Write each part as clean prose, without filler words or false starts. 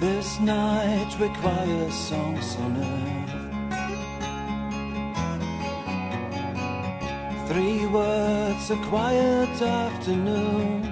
This night requires songs on earth. 3 words, a quiet afternoon.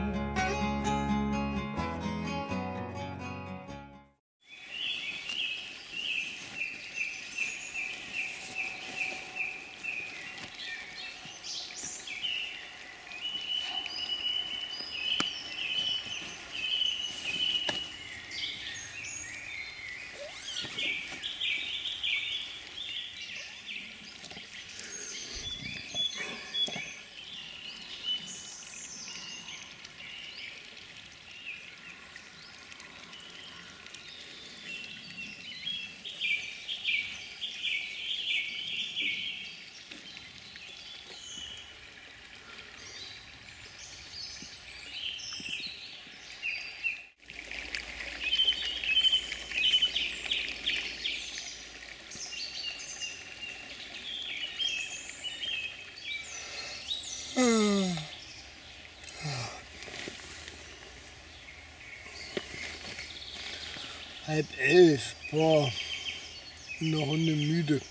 Halb 11, boah, eine Hunde müde.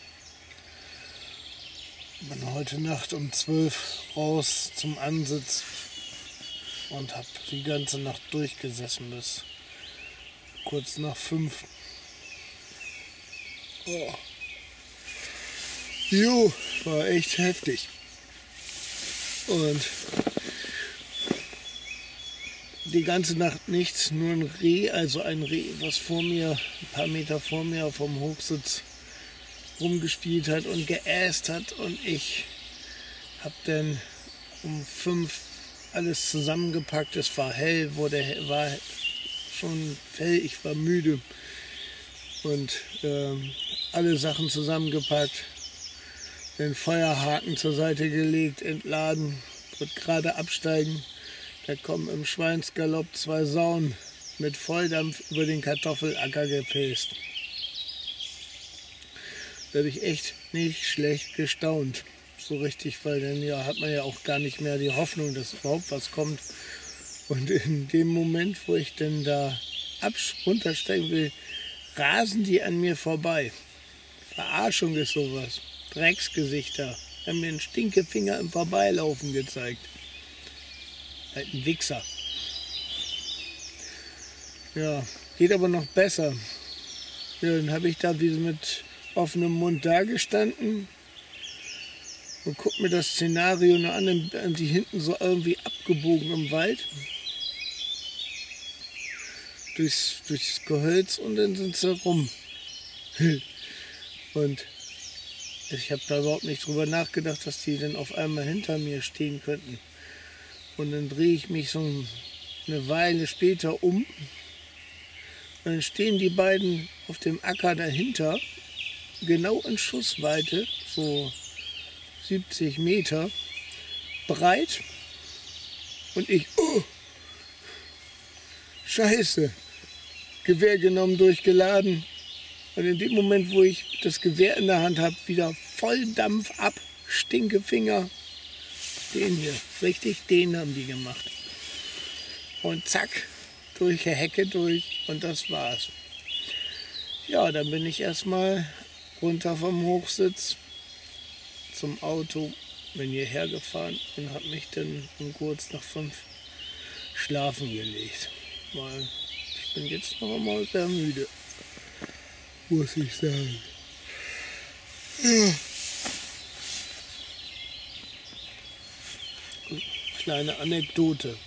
Bin heute Nacht um 12 raus zum Ansitz und habe die ganze Nacht durchgesessen bis kurz nach 5. Oh. Jo, war echt heftig. Und die ganze Nacht nichts, nur ein Reh, also ein Reh, was vor mir, ein paar Meter vor mir vom Hochsitz rumgespielt hat und geäst hat. Und ich habe dann um 5 alles zusammengepackt. Es war hell, war schon hell, ich war müde. Und alle Sachen zusammengepackt, den Feuerhaken zur Seite gelegt, entladen, wird gerade absteigen. Da kommen im Schweinsgalopp 2 Sauen mit Volldampf über den Kartoffelacker gepäst. Da habe ich echt nicht schlecht gestaunt. So richtig, weil dann ja, hat man ja auch gar nicht mehr die Hoffnung, dass überhaupt was kommt. Und in dem Moment, wo ich dann da runtersteigen will, rasen die an mir vorbei. Verarschung ist sowas. Drecksgesichter. Haben mir einen Stinkefinger im Vorbeilaufen gezeigt. Halt ein Wichser. Ja, geht aber noch besser. Ja, dann habe ich da wie mit offenem Mund da gestanden und guck mir das Szenario noch an, die hinten so irgendwie abgebogen im Wald. Durchs Gehölz und dann sind sie rum. Und ich habe da überhaupt nicht drüber nachgedacht, dass die dann auf einmal hinter mir stehen könnten. Und dann drehe ich mich so eine Weile später um. Und dann stehen die beiden auf dem Acker dahinter, genau in Schussweite, so 70 Meter breit. Und ich, oh, Scheiße, Gewehr genommen, durchgeladen. Und in dem Moment, wo ich das Gewehr in der Hand habe, wieder Volldampf ab, Stinkefinger. Den hier, richtig, den haben die gemacht. Und zack, durch die Hecke durch und das war's. Ja, dann bin ich erstmal runter vom Hochsitz zum Auto, bin hierher gefahren und habe mich dann um kurz nach 5 schlafen gelegt. Weil ich bin jetzt noch einmal sehr müde, muss ich sagen. Ja. Kleine Anekdote.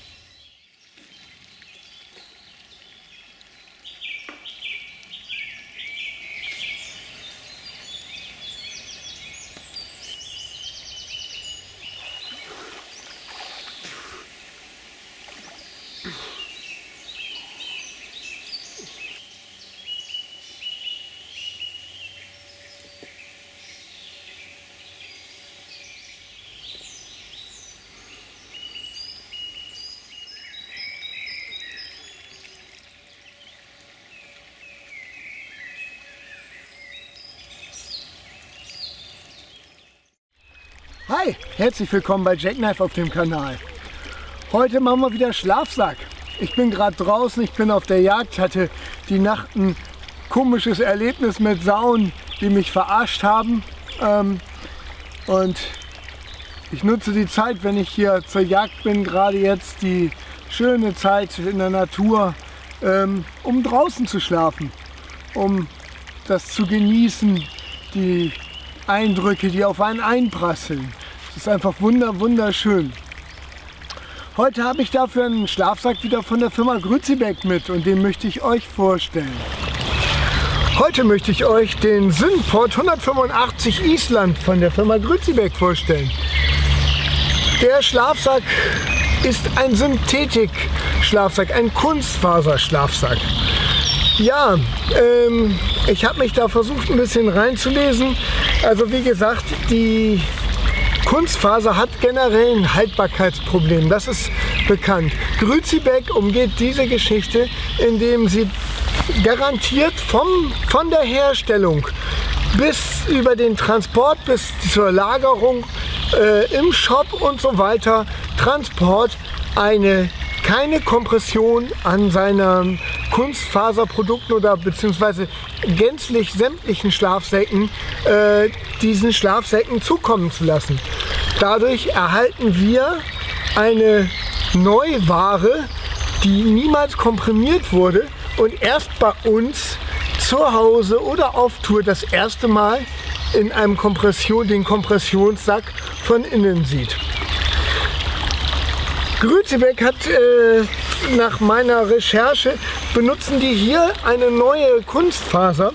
Hi, herzlich willkommen bei Jackknife auf dem Kanal. Heute machen wir wieder Schlafsack. Ich bin gerade draußen, ich bin auf der Jagd. Ich hatte die Nacht ein komisches Erlebnis mit Sauen, die mich verarscht haben. Und ich nutze die Zeit, wenn ich hier zur Jagd bin, gerade jetzt die schöne Zeit in der Natur, um draußen zu schlafen, um das zu genießen, die Eindrücke, die auf einen einprasseln. Es ist einfach wunderschön. Heute habe ich dafür einen Schlafsack wieder von der Firma Grüzibeck mit und den möchte ich euch vorstellen. Heute möchte ich euch den Synpod 185 Island von der Firma Grüzibeck vorstellen. Der Schlafsack ist ein Synthetik-Schlafsack, ein Kunstfaserschlafsack. Ja, ich habe mich da versucht ein bisschen reinzulesen. Also wie gesagt, die Kunstfaser hat generell ein Haltbarkeitsproblem, das ist bekannt. Grüzibeck umgeht diese Geschichte, indem sie garantiert von der Herstellung bis über den Transport, bis zur Lagerung im Shop und so weiter, Transport, keine Kompression an seinen Kunstfaserprodukten oder beziehungsweise gänzlich sämtlichen Schlafsäcken diesen Schlafsäcken zukommen zu lassen. Dadurch erhalten wir eine Neuware, die niemals komprimiert wurde und erst bei uns zu Hause oder auf Tour das erste Mal in einem den Kompressionssack von innen sieht. Grüzibeck hat nach meiner Recherche benutzen die hier eine neue Kunstfaser,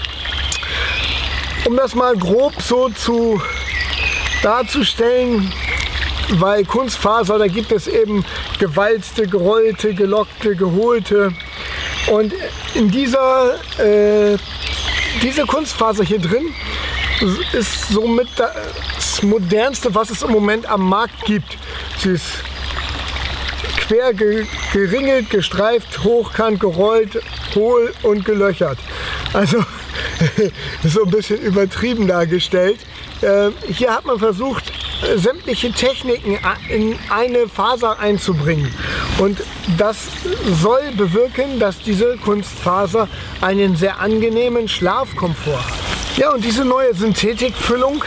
um das mal grob so darzustellen, weil Kunstfaser, da gibt es eben gewalzte, gerollte, gelockte, geholte und in diese Kunstfaser hier drin ist somit das modernste, was es im Moment am Markt gibt. Sie ist quer geringelt, gestreift, hochkant, gerollt, hohl und gelöchert. Also so ein bisschen übertrieben dargestellt. Hier hat man versucht, sämtliche Techniken in eine Faser einzubringen. Und das soll bewirken, dass diese Kunstfaser einen sehr angenehmen Schlafkomfort hat. Ja, und diese neue Synthetikfüllung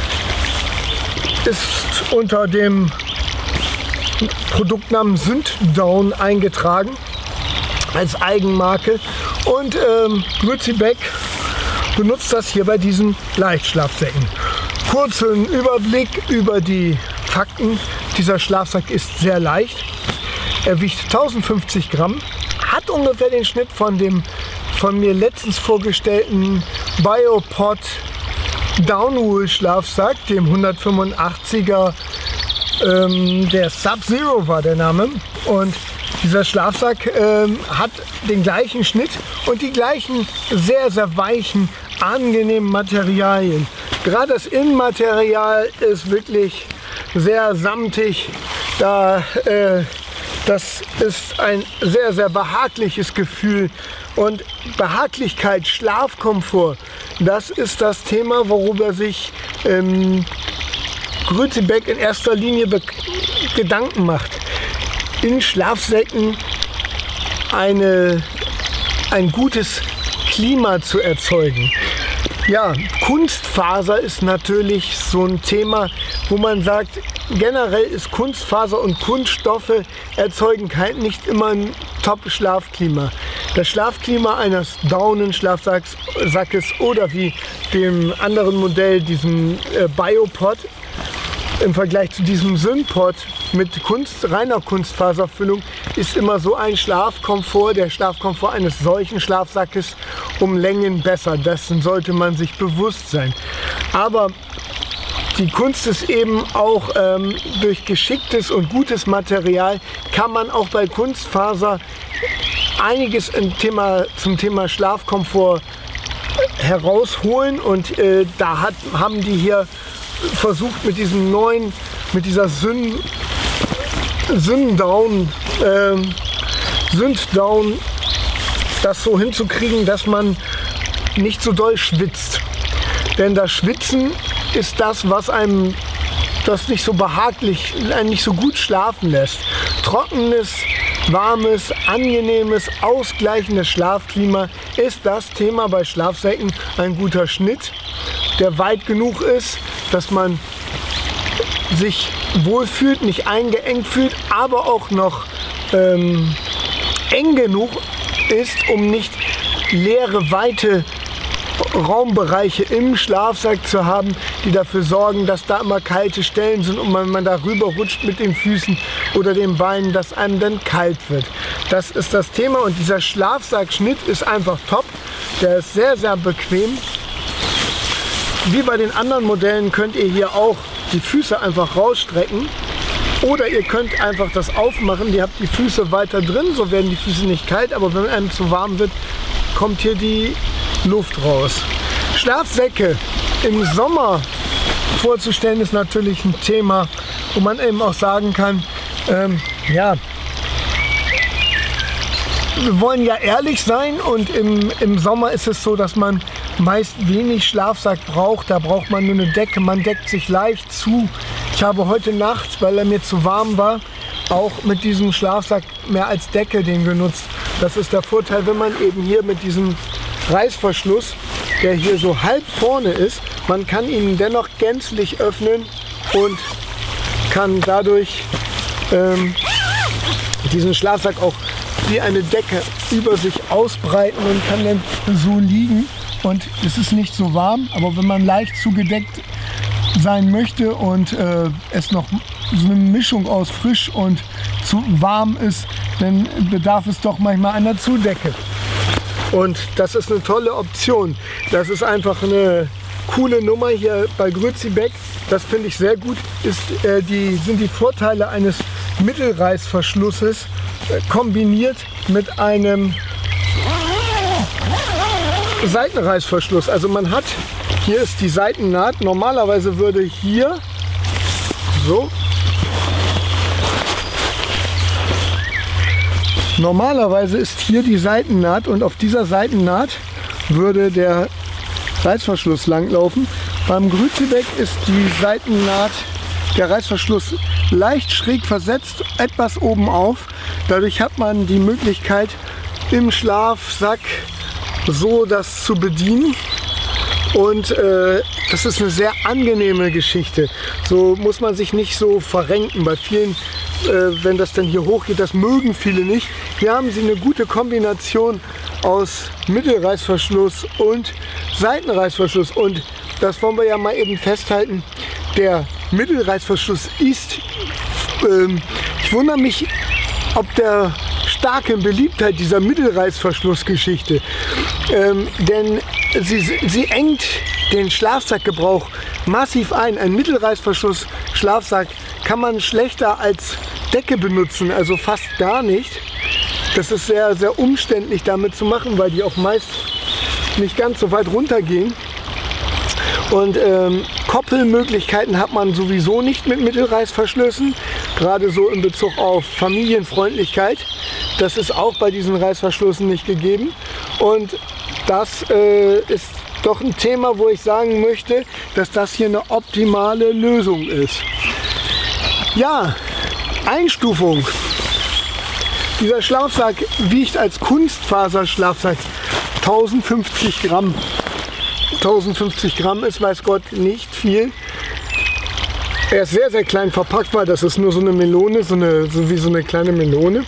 ist unter dem Produktnamen Syntdown eingetragen als Eigenmarke und Grüzibeck benutzt das hier bei diesen Leichtschlafsäcken. Kurzen Überblick über die Fakten. Dieser Schlafsack ist sehr leicht. Er wiegt 1050 Gramm, hat ungefähr den Schnitt von dem von mir letztens vorgestellten Biopod Downwool Schlafsack, dem 185er, der Sub-Zero war der Name. Und dieser Schlafsack hat den gleichen Schnitt und die gleichen sehr weichen, angenehmen Materialien. Gerade das Innenmaterial ist wirklich sehr samtig. Das ist ein sehr behagliches Gefühl. Und Behaglichkeit, Schlafkomfort, das ist das Thema, worüber sich Grüzibeck in erster Linie Gedanken macht. In Schlafsäcken ein gutes Klima zu erzeugen. Ja, Kunstfaser ist natürlich so ein Thema, wo man sagt, generell ist Kunstfaser und Kunststoffe erzeugen nicht immer ein Top-Schlafklima. Das Schlafklima eines Daunenschlafsackes oder wie dem anderen Modell, diesem Biopod, im Vergleich zu diesem Synpod mit reiner Kunstfaserfüllung, ist immer so ein Schlafkomfort, der Schlafkomfort eines solchen Schlafsackes um Längen besser. Dessen sollte man sich bewusst sein. Aber die Kunst ist eben auch durch geschicktes und gutes Material kann man auch bei Kunstfaser einiges zum Thema Schlafkomfort herausholen und haben die hier versucht mit dieser Syntdown das so hinzukriegen, dass man nicht so doll schwitzt. Denn das Schwitzen ist das, was einem das nicht so behaglich, einen nicht so gut schlafen lässt. Trockenes warmes, angenehmes, ausgleichendes Schlafklima ist das Thema bei Schlafsäcken. Ein guter Schnitt, der weit genug ist, dass man sich wohlfühlt, nicht eingeengt fühlt, aber auch noch eng genug ist, um nicht leere, weite Raumbereiche im Schlafsack zu haben, die dafür sorgen, dass da immer kalte Stellen sind und wenn man da rüber rutscht mit den Füßen oder den Beinen, dass einem dann kalt wird. Das ist das Thema und dieser Schlafsackschnitt ist einfach top. Der ist sehr, sehr bequem. Wie bei den anderen Modellen könnt ihr hier auch die Füße einfach rausstrecken oder ihr könnt einfach das aufmachen. Ihr habt die Füße weiter drin, so werden die Füße nicht kalt, aber wenn einem zu warm wird, kommt hier die Luft raus. Schlafsäcke im Sommer vorzustellen ist natürlich ein Thema, wo man eben auch sagen kann, ja, wir wollen ja ehrlich sein und im Sommer ist es so, dass man meist wenig Schlafsack braucht. Da braucht man nur eine Decke, man deckt sich leicht zu. Ich habe heute Nacht, weil er mir zu warm war, auch mit diesem Schlafsack mehr als Decke den genutzt. Das ist der Vorteil, wenn man eben hier mit diesem Reißverschluss, der hier so halb vorne ist, man kann ihn dennoch gänzlich öffnen und kann dadurch diesen Schlafsack auch wie eine Decke über sich ausbreiten und kann dann so liegen. Und es ist nicht so warm, aber wenn man leicht zugedeckt sein möchte und es noch so eine Mischung aus frisch und zu warm ist, dann bedarf es doch manchmal einer Zudecke. Und das ist eine tolle Option. Das ist einfach eine coole Nummer hier bei Grützibeck. Das finde ich sehr gut. Sind die Vorteile eines Mittelreißverschlusses kombiniert mit einem Seitenreißverschluss. Also man hat, hier ist die Seitennaht. Normalerweise würde hier so. Normalerweise ist hier die Seitennaht und auf dieser Seitennaht würde der Reißverschluss langlaufen. Beim Grützibeck ist die Seitennaht, der Reißverschluss leicht schräg versetzt, etwas oben auf. Dadurch hat man die Möglichkeit im Schlafsack so das zu bedienen. Und das ist eine sehr angenehme Geschichte. So muss man sich nicht so verrenken. Bei vielen, wenn das dann hier hochgeht, das mögen viele nicht. Hier haben sie eine gute Kombination aus Mittelreißverschluss und Seitenreißverschluss. Und das wollen wir ja mal eben festhalten. Der Mittelreißverschluss ist, ich wundere mich, ob der starke Beliebtheit dieser Mittelreißverschlussgeschichte. Denn sie engt den Schlafsackgebrauch massiv ein. Ein Mittelreißverschluss-Schlafsack kann man schlechter als Decke benutzen, also fast gar nicht. Das ist sehr, sehr umständlich damit zu machen, weil die auch meist nicht ganz so weit runtergehen. Und Koppelmöglichkeiten hat man sowieso nicht mit Mittelreißverschlüssen, gerade so in Bezug auf Familienfreundlichkeit. Das ist auch bei diesen Reißverschlüssen nicht gegeben. Und das ist doch ein Thema, wo ich sagen möchte, dass das hier eine optimale Lösung ist. Ja, Einstufung. Dieser Schlafsack wiegt als Kunstfaserschlafsack 1050 Gramm. 1050 Gramm ist, weiß Gott, nicht viel. Er ist sehr, sehr klein verpackt, weil das ist nur so eine Melone, so wie so eine kleine Melone.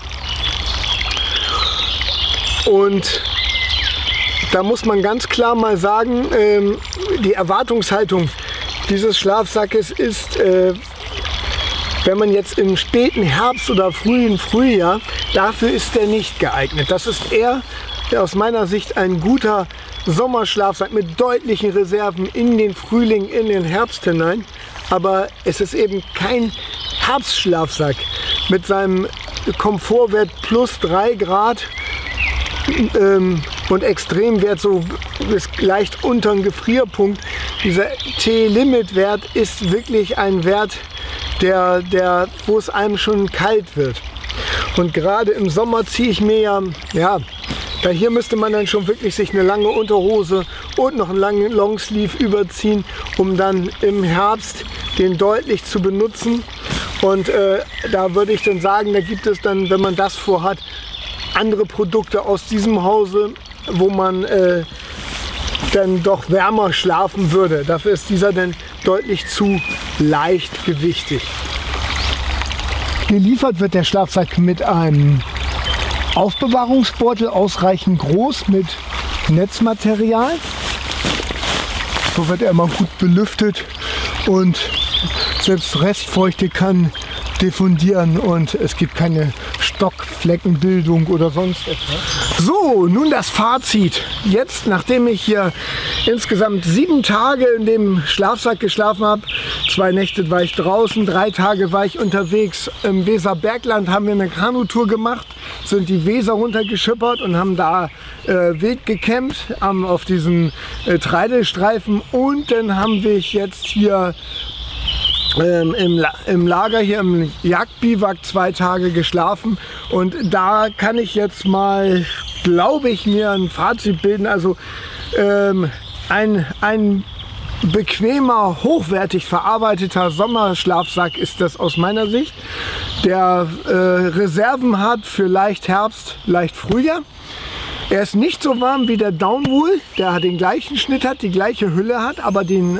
Und da muss man ganz klar mal sagen, die Erwartungshaltung dieses Schlafsackes ist, wenn man jetzt im späten Herbst oder frühen Frühjahr, dafür ist er nicht geeignet. Das ist eher aus meiner Sicht ein guter Sommerschlafsack mit deutlichen Reserven in den Frühling, in den Herbst hinein. Aber es ist eben kein Herbstschlafsack mit seinem Komfortwert plus 3 Grad und Extremwert so bis leicht unter dem Gefrierpunkt. Dieser T-Limit-Wert ist wirklich ein Wert, wo es einem schon kalt wird. Und gerade im Sommer ziehe ich mir da hier müsste man dann schon wirklich sich eine lange Unterhose und noch einen langen Longsleeve überziehen, um dann im Herbst den deutlich zu benutzen. Und da würde ich dann sagen, da gibt es dann, wenn man das vorhat, andere Produkte aus diesem Hause, wo man dann doch wärmer schlafen würde. Dafür ist dieser dann deutlich zu leichtgewichtig. Geliefert wird der Schlafsack mit einem Aufbewahrungsbeutel, ausreichend groß mit Netzmaterial. So wird er immer gut belüftet und selbst Restfeuchte kann diffundieren und es gibt keine Stockfleckenbildung oder sonst etwas. So, nun das Fazit. Jetzt, nachdem ich hier insgesamt 7 Tage in dem Schlafsack geschlafen habe, 2 Nächte war ich draußen, 3 Tage war ich unterwegs im Weserbergland, haben wir eine Kanutour gemacht, sind die Weser runtergeschippert und haben da wild gecampt auf diesen Treidelstreifen, und dann haben wir jetzt hier im Lager hier im Jagdbiwak 2 Tage geschlafen, und da kann ich jetzt mal, glaube ich, mir ein Fazit bilden. Also ein bequemer, hochwertig verarbeiteter Sommerschlafsack ist das aus meiner Sicht, der Reserven hat für leicht Herbst, leicht Frühjahr. Er ist nicht so warm wie der Downwool, der den gleichen Schnitt hat, die gleiche Hülle hat, aber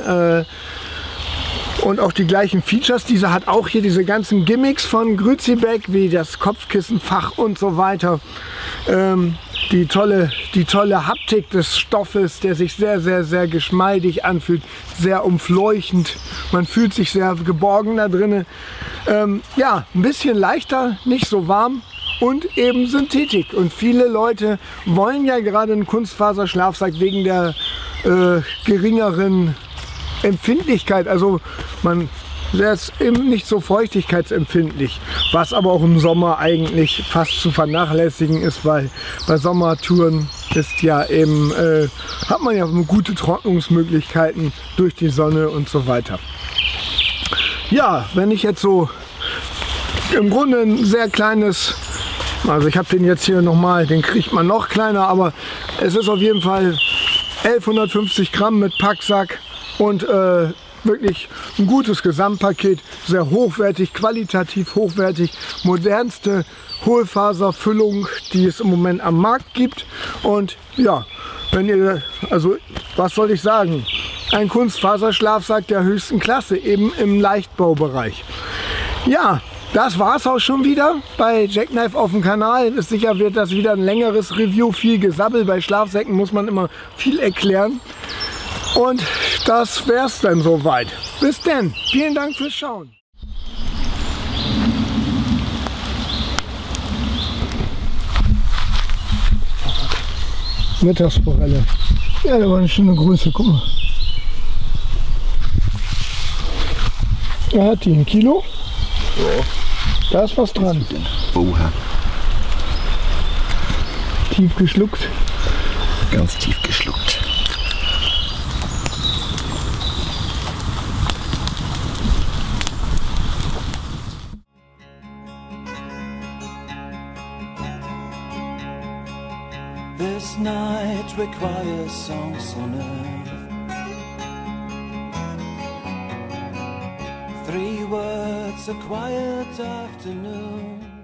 und auch die gleichen Features. Dieser hat auch hier diese ganzen Gimmicks von Grüzibeck, wie das Kopfkissenfach und so weiter. Die tolle Haptik des Stoffes, der sich sehr, sehr, sehr geschmeidig anfühlt, sehr umfleuchend. Man fühlt sich sehr geborgen da drinnen. Ja, ein bisschen leichter, nicht so warm und eben Synthetik. Und viele Leute wollen ja gerade einen Kunstfaserschlafsack wegen der geringeren Empfindlichkeit. Also der ist eben nicht so feuchtigkeitsempfindlich, was aber auch im Sommer eigentlich fast zu vernachlässigen ist, weil bei Sommertouren ist ja eben, hat man ja gute Trocknungsmöglichkeiten durch die Sonne und so weiter. Ja, wenn ich jetzt so im Grunde ein sehr kleines, also ich habe den jetzt hier nochmal, den kriegt man noch kleiner, aber es ist auf jeden Fall 1150 Gramm mit Packsack und wirklich ein gutes Gesamtpaket, sehr hochwertig, qualitativ hochwertig, modernste Hohlfaserfüllung, die es im Moment am Markt gibt. Und ja, wenn ihr, also was soll ich sagen, ein Kunstfaserschlafsack der höchsten Klasse, eben im Leichtbaubereich. Ja, das war es auch schon wieder bei Jackknife auf dem Kanal. Ist sicher, wird das wieder ein längeres Review, viel Gesabbel. Bei Schlafsäcken muss man immer viel erklären. Und das wär's dann soweit. Bis denn. Vielen Dank fürs Schauen. Mittagsforelle. Ja, da war eine schöne Größe, guck mal. Er hat die 1 Kilo. Ja. Da ist was dran. Oha. Tief geschluckt. Ganz tief geschluckt. This night requires songs on earth. 3 words, a quiet afternoon.